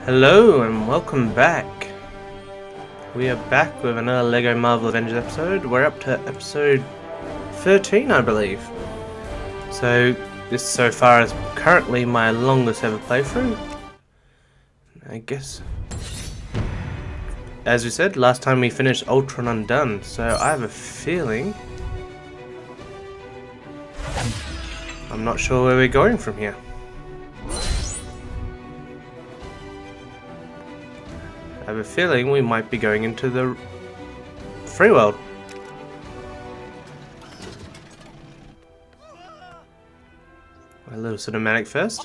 Hello and welcome back. We are back with another LEGO Marvel Avengers episode. We're up to episode 13, I believe. So this so far is currently my longest ever playthrough. I guess, as we said, last time we finished Ultron Undone, so I have a feeling I'm not sure where we're going from here. I have a feeling we might be going into the free world. A little cinematic first.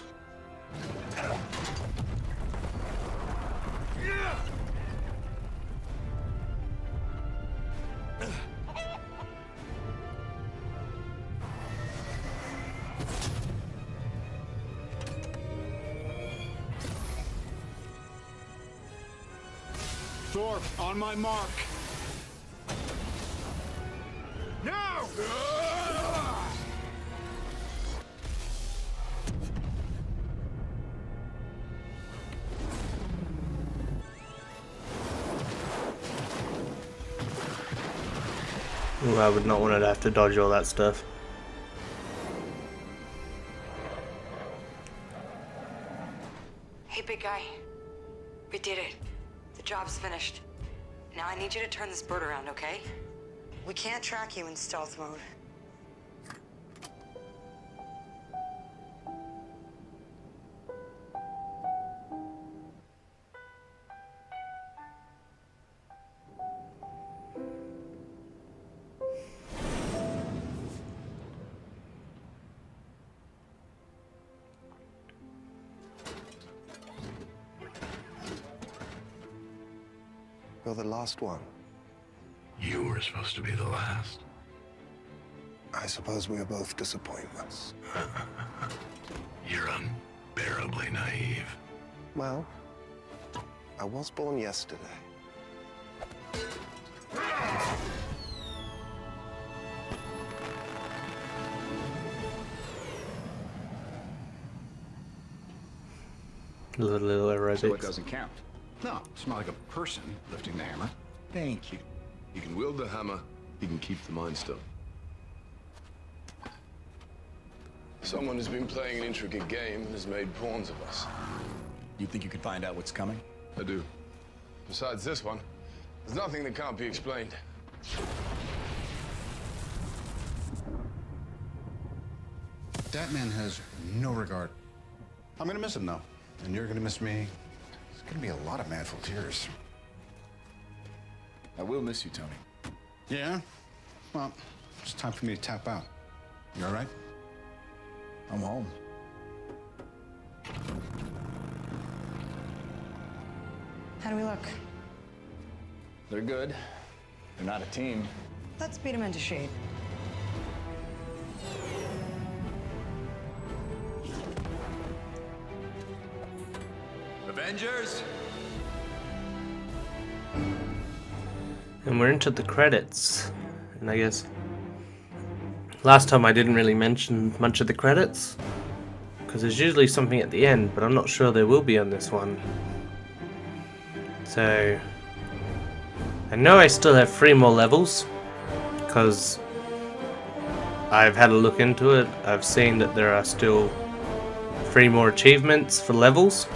Thor, on my mark. Now! Ooh, I would not want to have to dodge all that stuff. Hey, big guy. We did it. The job's finished. Now I need you to turn this bird around, okay? We can't track you in stealth mode. You're the last one. You were supposed to be the last. I suppose we are both disappointments. You're unbearably naive. Well, I was born yesterday. Little aerobics. So it doesn't count. No, it's not like a person lifting the hammer. Thank you. He can wield the hammer, he can keep the Mind Stone. Someone has been playing an intricate game and has made pawns of us. You think you could find out what's coming? I do. Besides this one, there's nothing that can't be explained. That man has no regard. I'm gonna miss him, though. And you're gonna miss me. It's gonna be a lot of manful tears. I will miss you, Tony. Yeah? Well, it's time for me to tap out. You all right? I'm home. How do we look? They're good. They're not a team. Let's beat him into shape. Avengers! And we're into the credits. And I guess last time I didn't really mention much of the credits, because there's usually something at the end, but I'm not sure there will be on this one. So I know I still have 3 more levels, because I've had a look into it. I've seen that there are still 3 more achievements for levels.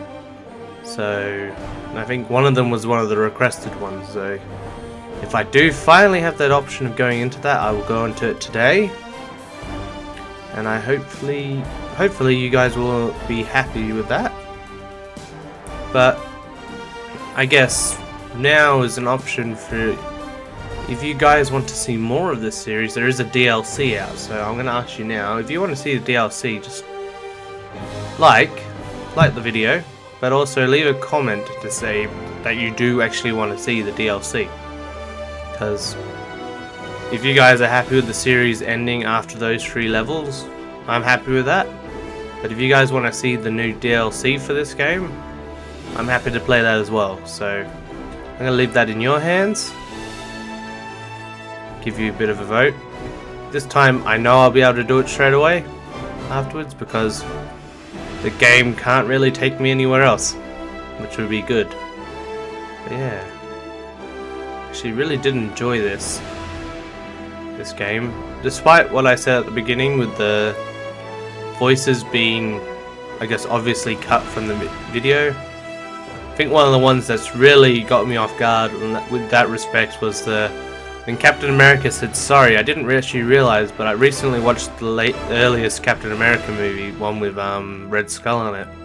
So I think one of them was one of the requested ones, so if I do finally have that option of going into that, I will go into it today. And I hopefully you guys will be happy with that. But I guess now is an option for, if you guys want to see more of this series, there is a DLC out. So I'm going to ask you now, if you want to see the DLC, just like the video, but also leave a comment to say that you do actually want to see the DLC. Because if you guys are happy with the series ending after those 3 levels, I'm happy with that. But if you guys want to see the new DLC for this game, I'm happy to play that as well. So I'm going to leave that in your hands. Give you a bit of a vote. This time I know I'll be able to do it straight away afterwards, because the game can't really take me anywhere else. which would be good. But yeah, actually really did enjoy this game, despite what I said at the beginning with the voices being, I guess, obviously cut from the video. I think one of the ones that's really got me off guard with that respect was when Captain America said sorry. I didn't actually realize, but I recently watched the earliest Captain America movie, one with Red Skull on it,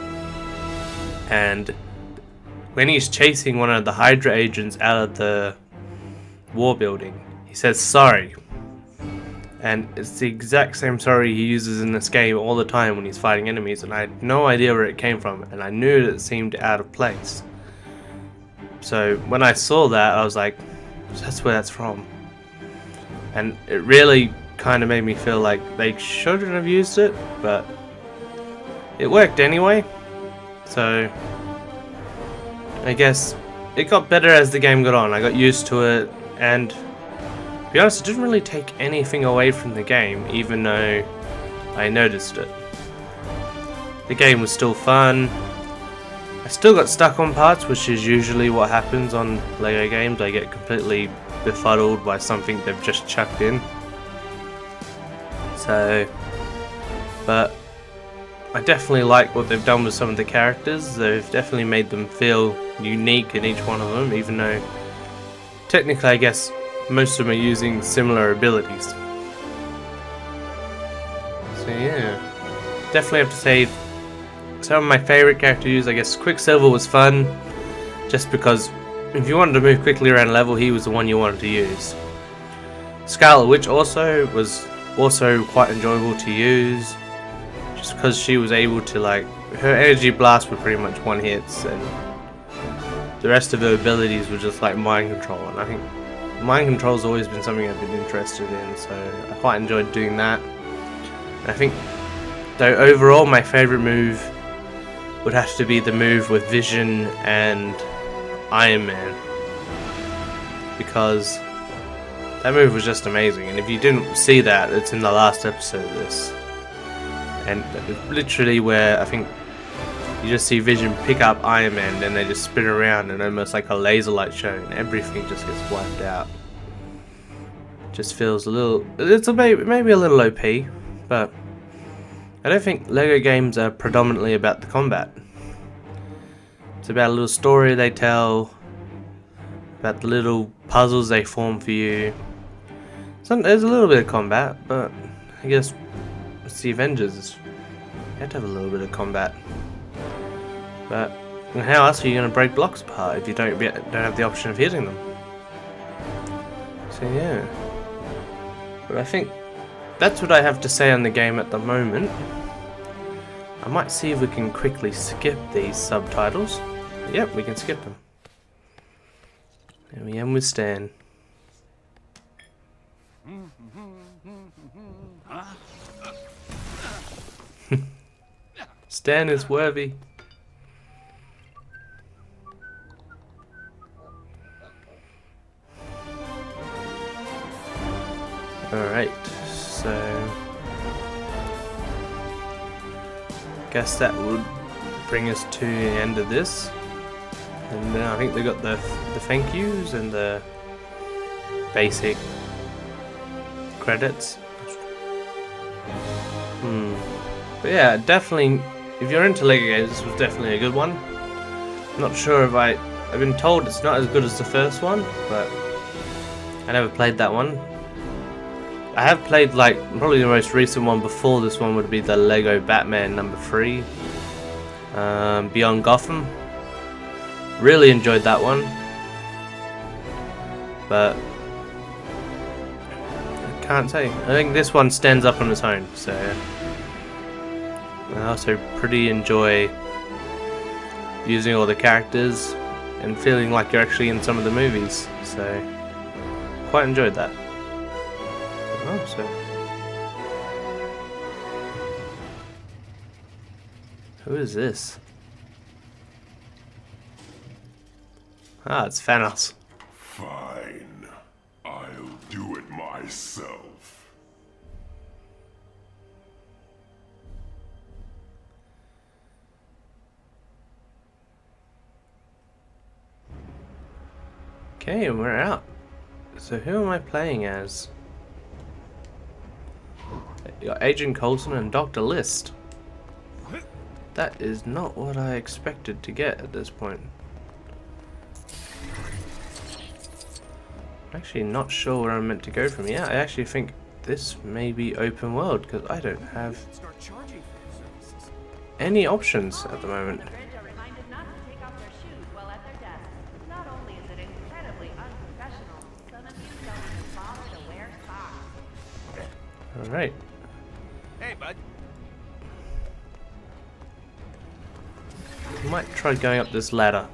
and when he's chasing one of the Hydra agents out of the war building, he says sorry. And it's the exact same sorry he uses in this game all the time when he's fighting enemies, and I had no idea where it came from, and I knew that it seemed out of place. So when I saw that, I was like, that's where that's from. And it really kind of made me feel like they shouldn't have used it, but it worked anyway. So I guess it got better as the game got on. I got used to it, and to be honest, it didn't really take anything away from the game, even though I noticed it. The game was still fun. I still got stuck on parts, which is usually what happens on LEGO games. I get completely befuddled by something they've just chucked in. So, but I definitely like what they've done with some of the characters. They've definitely made them feel unique in each one of them, even though technically I guess most of them are using similar abilities. So yeah, definitely have to say some of my favourite characters. I guess Quicksilver was fun, just because if you wanted to move quickly around a level, he was the one you wanted to use. Scarlet Witch also was quite enjoyable to use, just because she was able to, like, her energy blasts were pretty much one hits, and the rest of her abilities were just like mind control, and I think mind control's always been something I've been interested in, so I quite enjoyed doing that. And I think, though, overall my favourite move would have to be the move with Vision and Iron Man, because that move was just amazing, and if you didn't see that, it's in the last episode of this, and literally where I think you just see Vision pick up Iron Man, then they just spin around and almost like a laser light show, and everything just gets wiped out. Just feels a little, it's maybe a little OP, but I don't think LEGO games are predominantly about the combat. It's about a little story they tell, about the little puzzles they form for you. There's a little bit of combat, but I guess it's the Avengers. You have to have a little bit of combat. But how else are you going to break blocks apart if you don't have the option of hitting them? So yeah. But I think that's what I have to say on the game at the moment. I might see if we can quickly skip these subtitles. Yep, we can skip them. There we end with Stan. Stan is worthy. Alright, so guess that would bring us to the end of this. And then I think they got the thank yous and the basic credits. But yeah, definitely, if you're into LEGO games, this was definitely a good one. I'm not sure if I've been told it's not as good as the first one, but I never played that one. I have played, like, probably the most recent one before this one would be the LEGO Batman #3, Beyond Gotham. Really enjoyed that one, but I can't say. I think this one stands up on its own, so I also pretty enjoy using all the characters and feeling like you're actually in some of the movies, so quite enjoyed that. Oh, so who is this? Ah, it's Thanos. Fine. I'll do it myself. Okay, and we're out. So who am I playing as? You got Agent Coulson and Dr. List. That is not what I expected to get at this point. I'm actually not sure where I'm meant to go from here. I actually think this may be open world because I don't have any options at the moment. Alright. Hey, bud. I might try going up this ladder.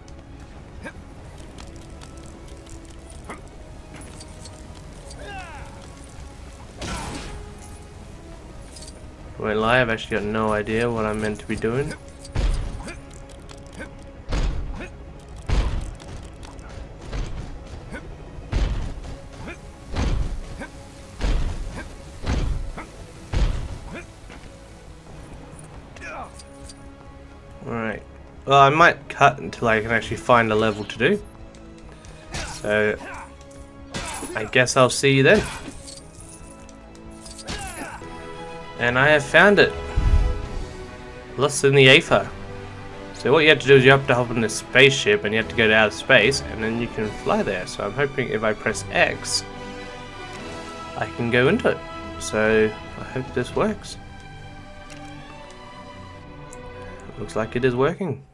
I won't lie, I've actually got no idea what I'm meant to be doing. Alright. Well, I might cut until I can actually find a level to do. So, I guess I'll see you then. And I have found it. Lost in the Aether. So what you have to do is you have to hop on this spaceship and you have to go to outer space and then you can fly there. So I'm hoping if I press X, I can go into it. So I hope this works. Looks like it is working.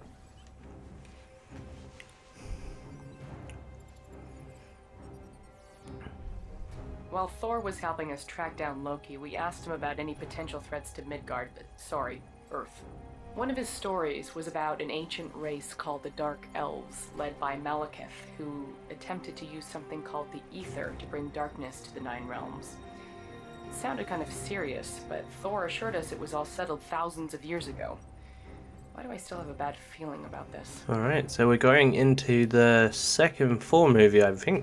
While Thor was helping us track down Loki, we asked him about any potential threats to Midgard, sorry, Earth. One of his stories was about an ancient race called the Dark Elves, led by Malekith, who attempted to use something called the Aether to bring darkness to the Nine Realms. It sounded kind of serious, but Thor assured us it was all settled thousands of years ago. Why do I still have a bad feeling about this? Alright, so we're going into the second Thor movie, I think.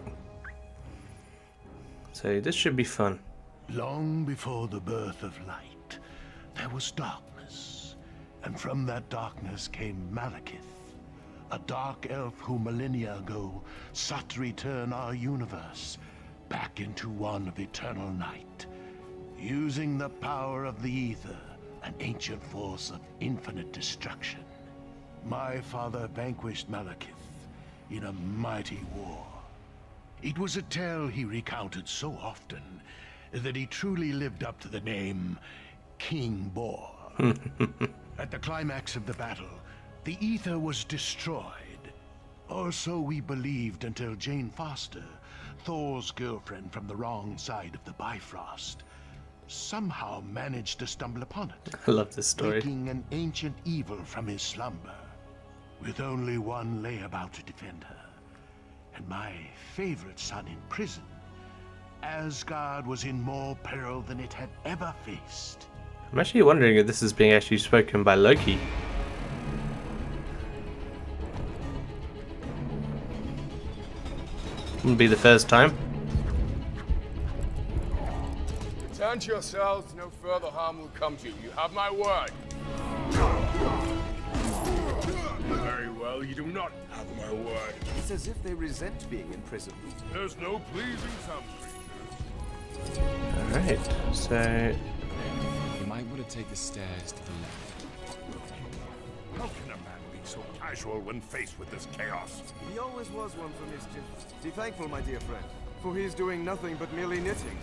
So this should be fun. Long before the birth of light, there was darkness. And from that darkness came Malekith, a dark elf who millennia ago sought to return our universe back into one of eternal night, using the power of the Aether, an ancient force of infinite destruction. My father vanquished Malekith in a mighty war. It was a tale he recounted so often that he truly lived up to the name King Bor. At the climax of the battle, the Aether was destroyed. Or so we believed until Jane Foster, Thor's girlfriend from the wrong side of the Bifrost, somehow managed to stumble upon it. I love this story. Waking an ancient evil from his slumber, with only one lay about to defend her. And my favorite son in prison, Asgard was in more peril than it had ever faced. I'm actually wondering if this is being actually spoken by Loki. Wouldn't be the first time. Return to yourselves. No further harm will come to you. You have my word. Very well, you do not have my word. It's as if they resent being in prison. There's no pleasing some creatures. Alright, so You might want to take the stairs to the left. How can a man be so casual when faced with this chaos? He always was one for mischief. Be thankful, my dear friend, for he is doing nothing but merely knitting.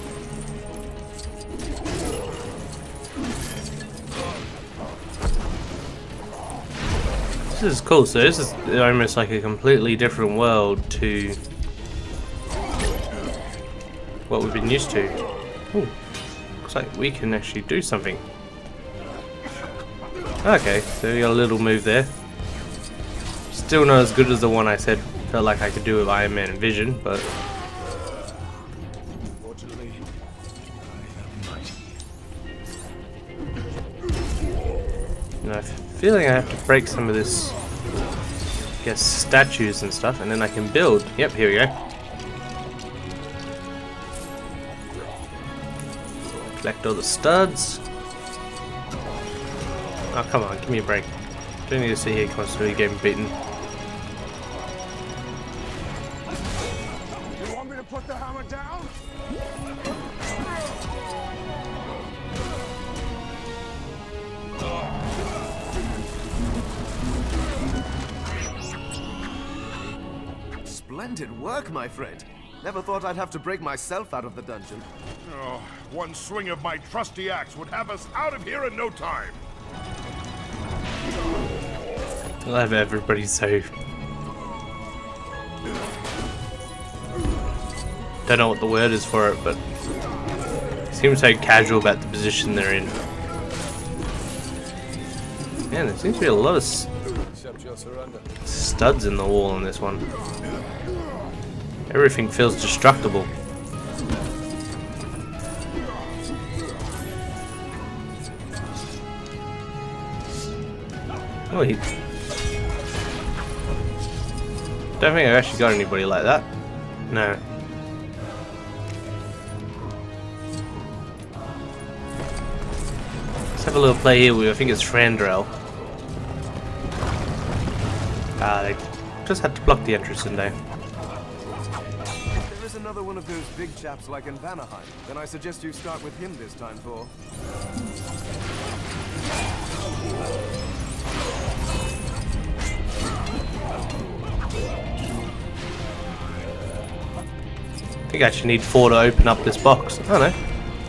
this is cool. So this is almost like a completely different world to what we've been used to. Ooh, looks like we can actually do something. Okay, so we got a little move there. Still not as good as the one I said felt like I could do with Iron Man and Vision, but Fortunately, I am mighty. you know, I have a feeling I have to break some of this, I guess, statues and stuff, and then I can build. Yep, here we go. Collect all the studs. Oh, come on, give me a break. Don't need to sit here constantly getting beaten. Splendid work, my friend. Never thought I'd have to break myself out of the dungeon. Oh, one swing of my trusty axe would have us out of here in no time. I'll have everybody safe. Don't know what the word is for it, but seems so casual about the position they're in. Man, there seems to be a lot of studs in the wall on this one. Everything feels destructible. Oh, he... Don't think I've actually got anybody like that. No. Let's have a little play here with, I think it's Frandrel. Ah, they just had to block the entrance, didn't they? There is another one of those big chaps like in Vanaheim. Then I suggest you start with him this time, Thor. I think I actually need Thor to open up this box. Oh no.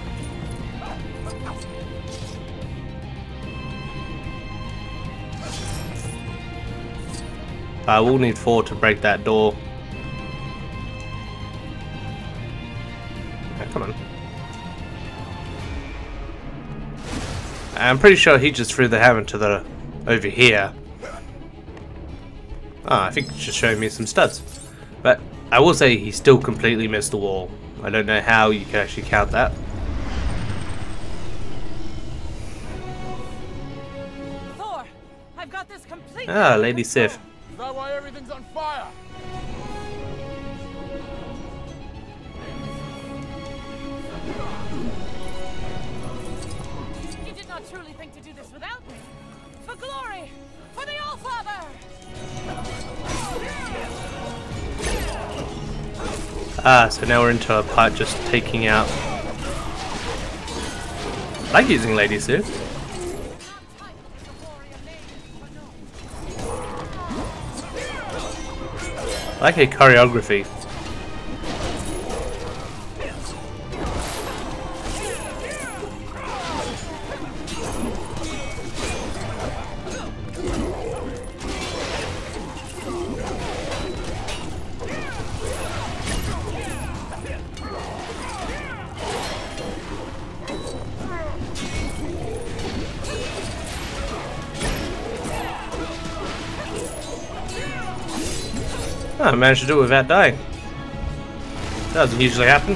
I will need Thor to break that door. Oh, come on. I'm pretty sure he just threw the hammer to the over here. Ah, I think it's just showing me some studs. But I will say he still completely missed the wall. I don't know how you can actually count that. Thor, I've got this completely. Ah, Lady Sif. Is that why everything's on fire? You did not truly think to do this without me. For glory! For the All-Father! Ah, so now we're into a part just taking out. I like using Lady Sif. I like her choreography. Oh, I managed to do it without dying. That doesn't usually happen.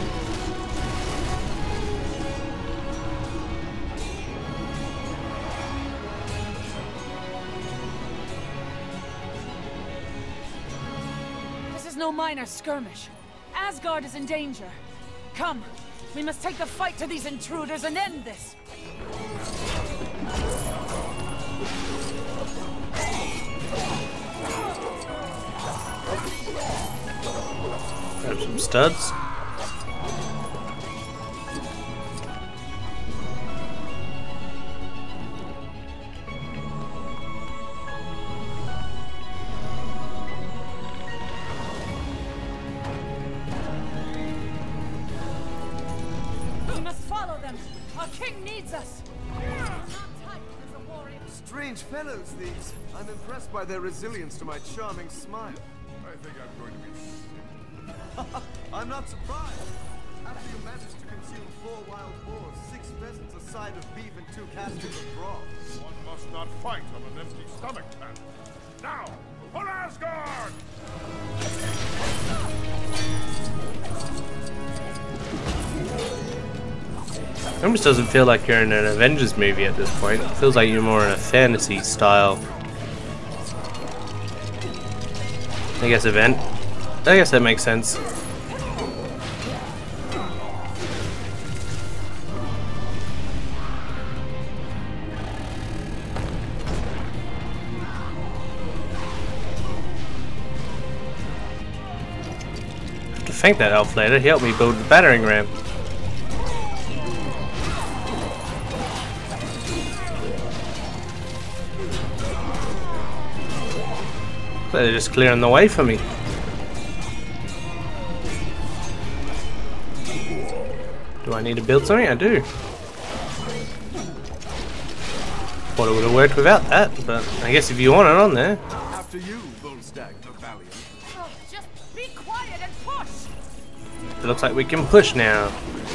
This is no minor skirmish. Asgard is in danger. Come, we must take the fight to these intruders and end this. Grab some studs. We must follow them. Our king needs us. Strange fellows, these. I'm impressed by their resilience to my charming smile. I think I'm going to be sick. I'm not surprised. After you managed to consume 4 wild boars, 6 pheasants, a side of beef, and 2 caskets of broth. One must not fight on an empty stomach, man. Now, for Asgard! It almost doesn't feel like you're in an Avengers movie at this point. It feels like you're more in a fantasy style. I guess event. I guess that makes sense. I have to thank that elf later. He helped me build the battering ram. They're just clearing the way for me. Do I need to build something? I do. Thought it would have worked without that, but I guess if you want it on there. After you, Bullstag the Valiant. Oh, just be quiet and push! It looks like we can push now.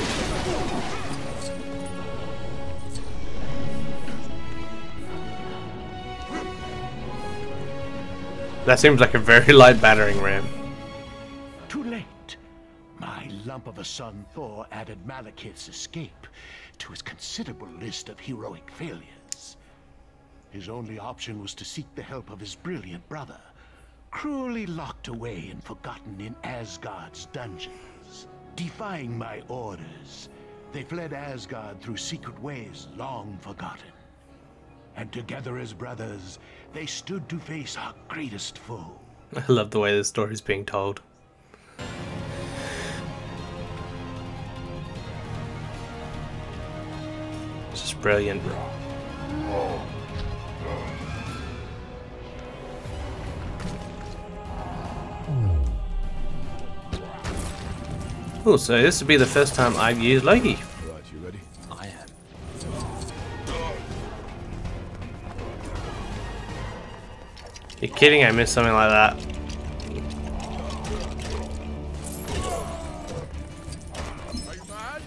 That seems like a very light battering ram. Too late. My lump of a son Thor added Malekith's escape to his considerable list of heroic failures. His only option was to seek the help of his brilliant brother, cruelly locked away and forgotten in Asgard's dungeons. Defying my orders, they fled Asgard through secret ways long forgotten. And together as brothers, they stood to face our greatest foe. I love the way this story is being told. It's just brilliant. Oh, so this would be the first time I've used Loki. Right, you ready? I am. You're kidding, I missed something like that. Are you mad?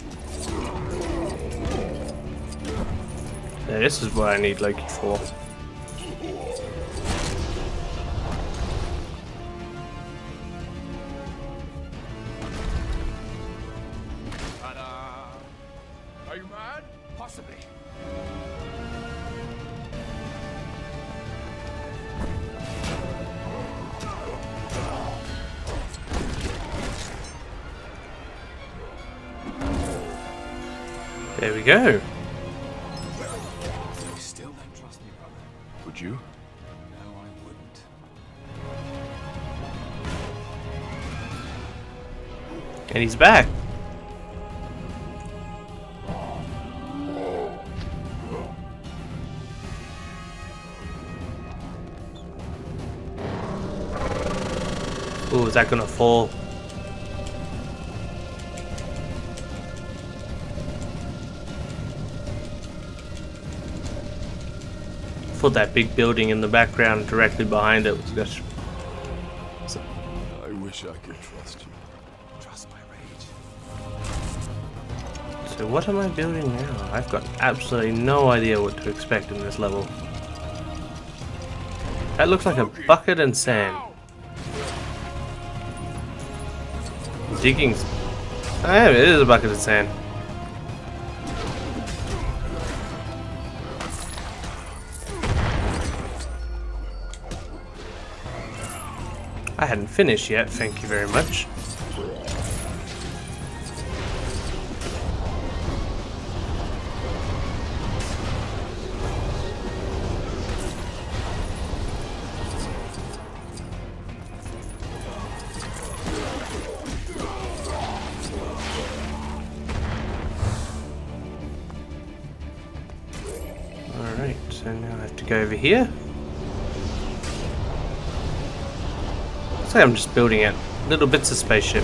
Yeah, this is what I need Loki for. Are you mad? Possibly. There we go. You still don't trust me, brother? Would you? No, I wouldn't. And he's back. Ooh, is that gonna fall? Thought that big building in the background directly behind it was just... I wish I could trust you. Trust my rage. So what am I building now? I've got absolutely no idea what to expect in this level. That looks like a bucket and sand. Digging... Oh yeah, it is a bucket of sand. I hadn't finished yet, thank you very much. Alright, so now I have to go over here. Looks like I'm just building out little bits of spaceship.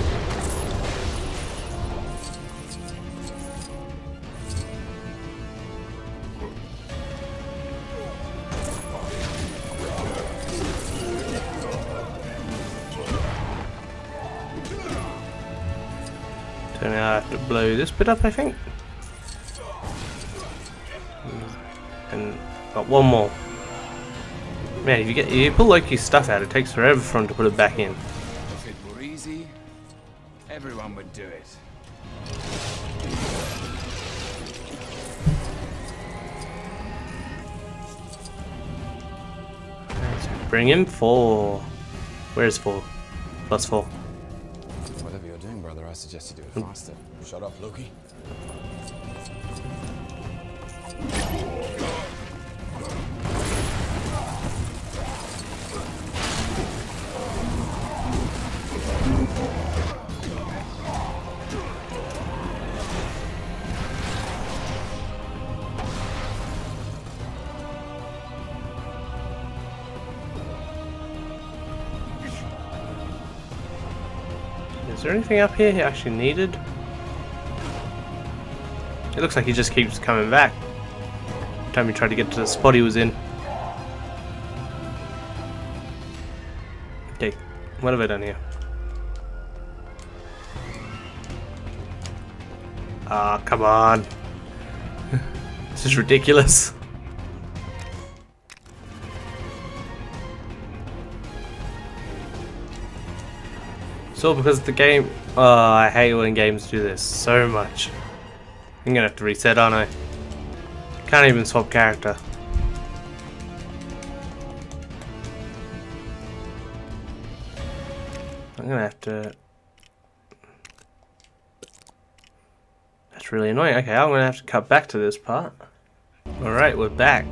So now I have to blow this bit up, I think. And got one more. Man, if you pull Loki's stuff out, it takes forever for him to put it back in. If it were easy, everyone would do it. Let's bring in 4. Where's 4? +4. Whatever you're doing, brother, I suggest you do it faster. Shut up, Loki. Is there anything up here he actually needed? It looks like he just keeps coming back every time he tried to get to the spot he was in. Okay, what have I done here? Ah, come on. This is ridiculous. It's all because the game... Oh, I hate when games do this so much. I'm gonna have to reset, aren't I? Can't even swap character. I'm gonna have to... That's really annoying. Okay, I'm gonna have to cut back to this part. Alright, we're back.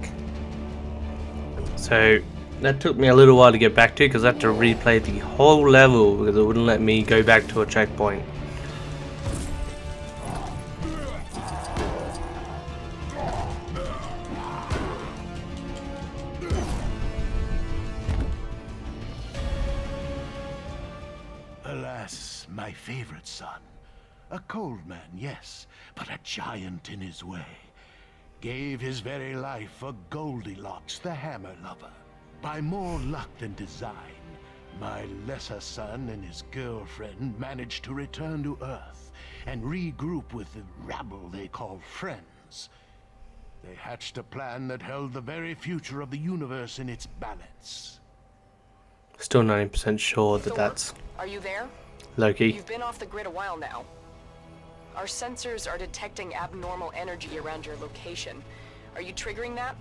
So, that took me a little while to get back to because I had to replay the whole level because it wouldn't let me go back to a checkpoint. Alas, my favorite son. A cold man, yes, but a giant in his way. Gave his very life for Goldilocks, the hammer lover. By more luck than design, my lesser son and his girlfriend managed to return to Earth and regroup with the rabble they call friends. They hatched a plan that held the very future of the universe in its balance. Still 90% sure that Thor, that's are you there? Loki. You've been off the grid a while now. Our sensors are detecting abnormal energy around your location. Are you triggering that?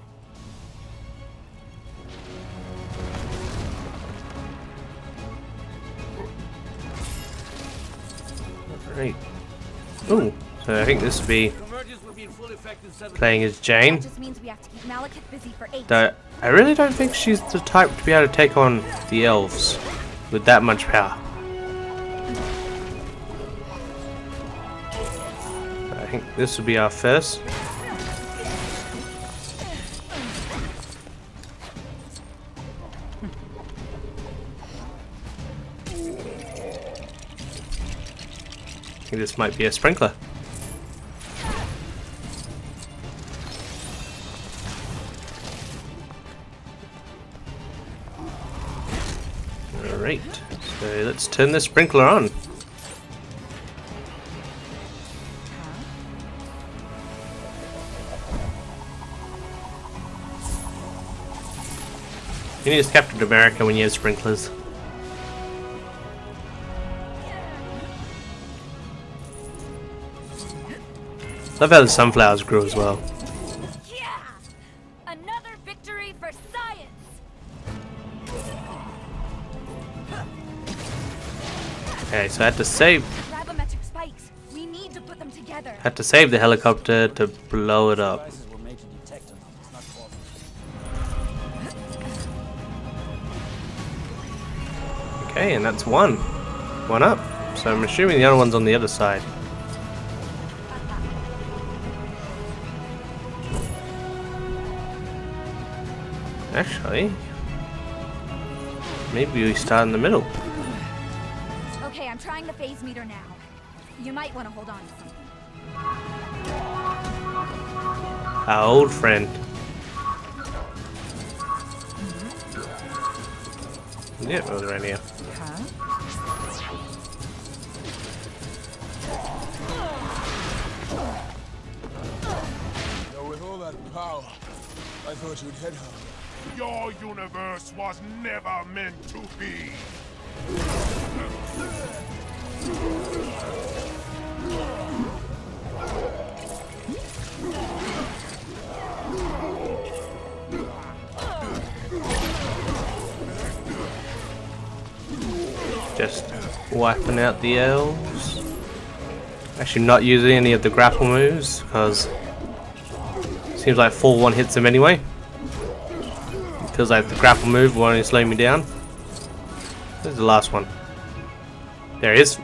Great. Ooh, so I think this will be playing as Jane. Just means we have to keep Malekith busy for 8. Though I really don't think she's the type to be able to take on the elves with that much power. I think this will be our first. I think this might be a sprinkler. Alright, so let's turn the sprinkler on. You need Captain America when you have sprinklers. Love how the sunflowers grew as well. Yeah! Another victory for science! Okay, so I had to save. Grabometric spikes. We need to put them together. Had to save the helicopter to blow it up. Okay, and that's one up. So I'm assuming the other one's on the other side. Actually, maybe we start in the middle. Okay, I'm trying the phase meter now. You might want to hold on to something. Our old friend. Yeah, over right here. So with all that power, I thought you'd head home. Your universe was never meant to be. Just wiping out the elves. Actually not using any of the grapple moves because seems like full one hits them anyway. Feels like the grapple move will only slow me down. There's the last one. There it is.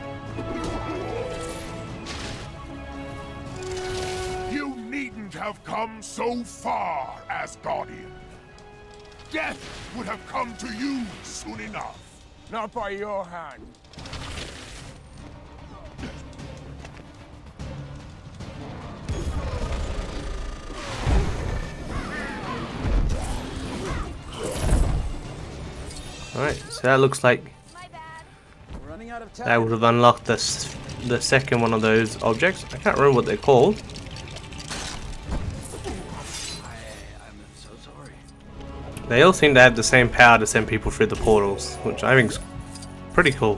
You needn't have come so far, Asgardian. Death would have come to you soon enough. Not by your hand. Alright, so that looks like that would have unlocked the second one of those objects. I can't remember what they're called. They all seem to have the same power to send people through the portals, which I think is pretty cool.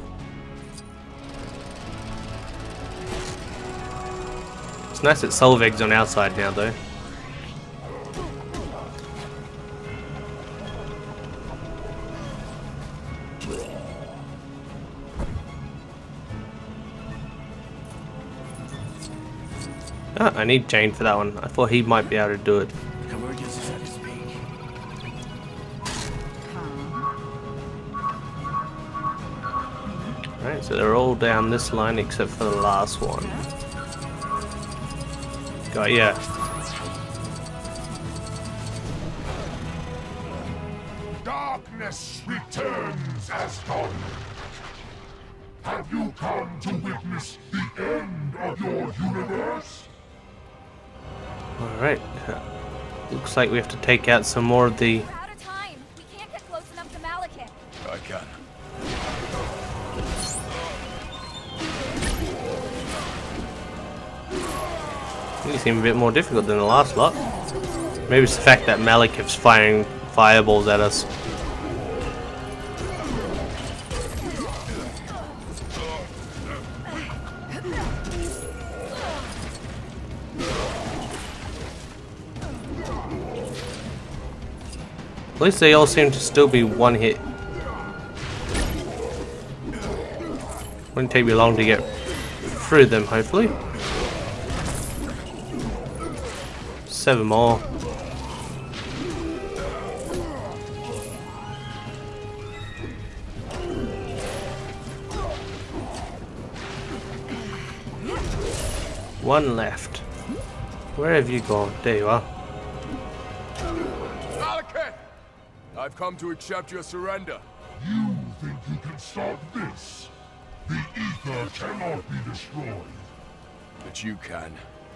It's nice that Solveig's on our side now, though. Ah, I need Jane for that one. I thought he might be able to do it. Alright, so they're all down this line except for the last one. Got ya. Darkness returns, Asgard. Have you come to witness the end of your universe? Alright. Looks like we have to take out some more of the... We're out of time. We can't get close enough to Malekith. I can. These seem a bit more difficult than the last lot. Maybe it's the fact that Malekith's firing fireballs at us. At least they all seem to still be one hit. Wouldn't take me long to get through them, hopefully. 7 more. One left. Where have you gone? There you are. Malekith! I've come to accept your surrender. You think you can stop this? The Aether cannot be destroyed. But you can.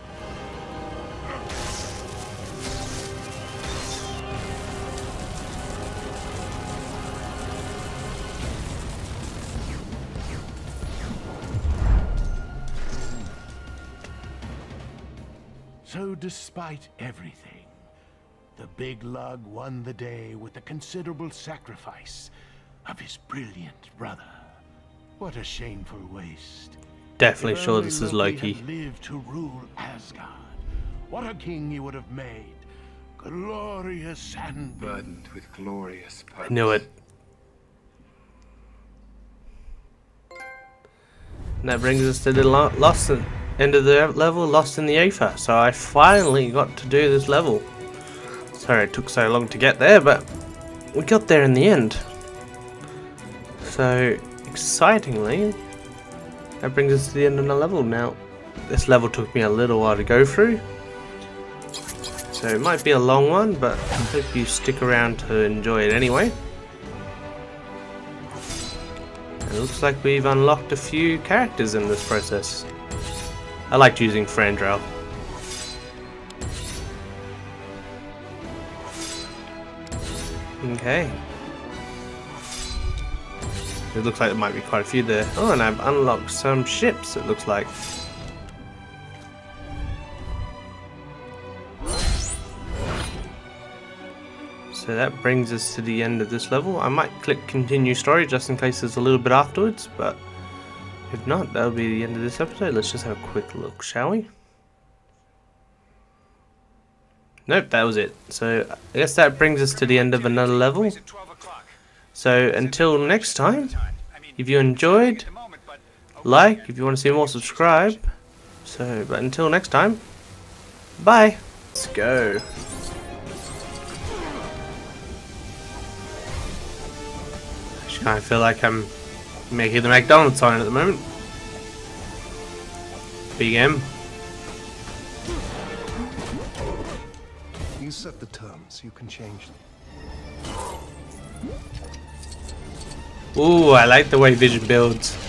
So despite everything, the big lug won the day with the considerable sacrifice of his brilliant brother. What a shameful waste. Definitely sure this is Loki. Had lived to rule Asgard. What a king he would have made. Glorious and burdened with glorious purpose. I knew it. And that brings us to the lost end of the level, Lost in the Aether. So I finally got to do this level. Sorry it took so long to get there, but we got there in the end. So excitingly, that brings us to the end of the level. Now, this level took me a little while to go through, so it might be a long one, but I hope you stick around to enjoy it anyway. And it looks like we've unlocked a few characters in this process. I liked using Frandrel. Okay. It looks like there might be quite a few there. Oh, and I've unlocked some ships, it looks like. So that brings us to the end of this level. I might click continue story just in case there's a little bit afterwards, but if not, that'll be the end of this episode. Let's just have a quick look, shall we? Nope, that was it. So I guess that brings us to the end of another level. So until next time, if you enjoyed, like. If you want to see more, subscribe. So, but until next time, bye. Let's go. I kind of feel like I'm making the McDonald's sign at the moment. Big M. You set the terms, you can change them. Ooh, I like the way Vision builds.